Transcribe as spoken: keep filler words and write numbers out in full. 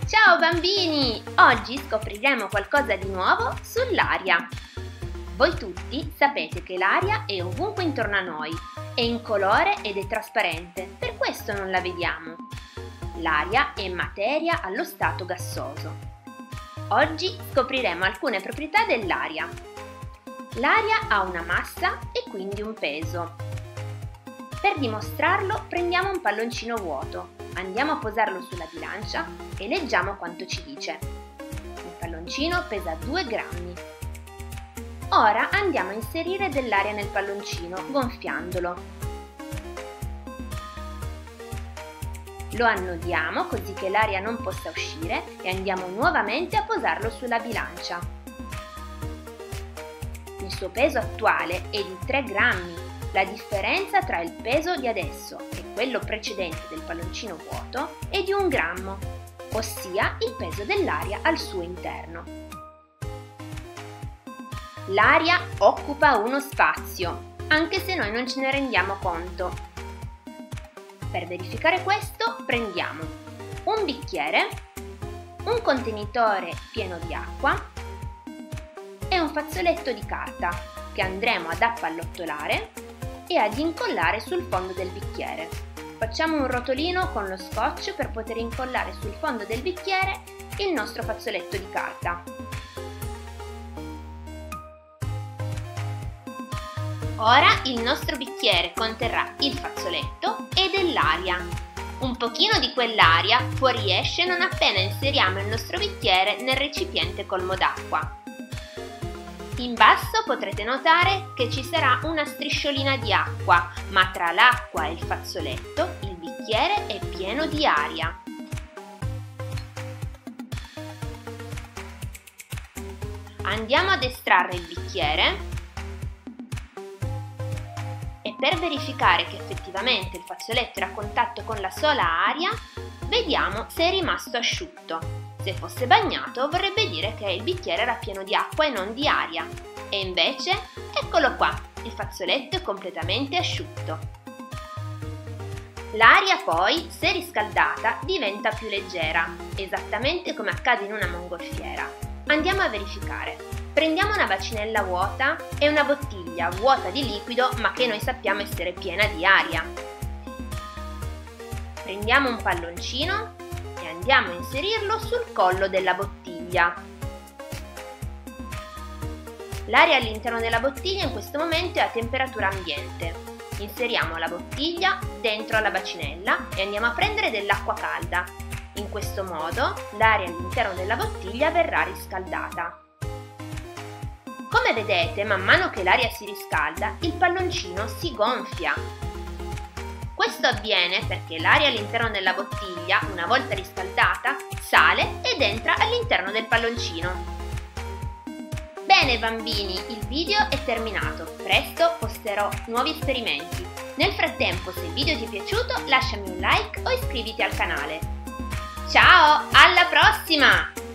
Ciao bambini! Oggi scopriremo qualcosa di nuovo sull'aria. Voi tutti sapete che l'aria è ovunque intorno a noi, è incolore ed è trasparente, per questo non la vediamo. L'aria è materia allo stato gassoso. Oggi scopriremo alcune proprietà dell'aria. L'aria ha una massa e quindi un peso. Per dimostrarlo prendiamo un palloncino vuoto. Andiamo a posarlo sulla bilancia e leggiamo quanto ci dice. Il palloncino pesa due grammi. Ora andiamo a inserire dell'aria nel palloncino gonfiandolo. Lo annodiamo così che l'aria non possa uscire e andiamo nuovamente a posarlo sulla bilancia. Il suo peso attuale è di tre grammi. La differenza tra il peso di adesso e quello precedente del palloncino vuoto è di un grammo, ossia il peso dell'aria al suo interno. L'aria occupa uno spazio, anche se noi non ce ne rendiamo conto. Per verificare questo prendiamo un bicchiere, un contenitore pieno di acqua e un fazzoletto di carta che andremo ad appallottolare e ad incollare sul fondo del bicchiere. Facciamo un rotolino con lo scotch per poter incollare sul fondo del bicchiere il nostro fazzoletto di carta. Ora il nostro bicchiere conterrà il fazzoletto e dell'aria. Un pochino di quell'aria fuoriesce non appena inseriamo il nostro bicchiere nel recipiente colmo d'acqua. In basso potrete notare che ci sarà una strisciolina di acqua, ma tra l'acqua e il fazzoletto il bicchiere è pieno di aria. Andiamo ad estrarre il bicchiere e per verificare che effettivamente il fazzoletto era a contatto con la sola aria, vediamo se è rimasto asciutto. Se fosse bagnato vorrebbe dire che il bicchiere era pieno di acqua e non di aria. E invece, eccolo qua, il fazzoletto è completamente asciutto. L'aria poi, se riscaldata, diventa più leggera, esattamente come accade in una mongolfiera. Andiamo a verificare. Prendiamo una bacinella vuota e una bottiglia vuota di liquido ma che noi sappiamo essere piena di aria. Prendiamo un palloncino e andiamo a inserirlo sul collo della bottiglia. L'aria all'interno della bottiglia in questo momento è a temperatura ambiente. Inseriamo la bottiglia dentro alla bacinella e andiamo a prendere dell'acqua calda. In questo modo l'aria all'interno della bottiglia verrà riscaldata. Come vedete, man mano che l'aria si riscalda, il palloncino si gonfia. Questo avviene perché l'aria all'interno della bottiglia, una volta riscaldata, sale ed entra all'interno del palloncino. Bene bambini, il video è terminato, presto posterò nuovi esperimenti. Nel frattempo, se il video ti è piaciuto, lasciami un like o iscriviti al canale. Ciao, alla prossima!